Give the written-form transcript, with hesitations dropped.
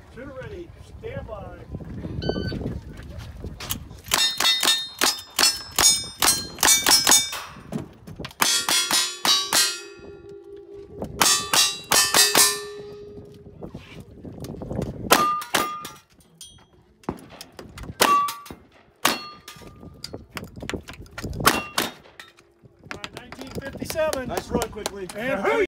Shooter ready. Stand by. All right, 1957. Nice run quickly. And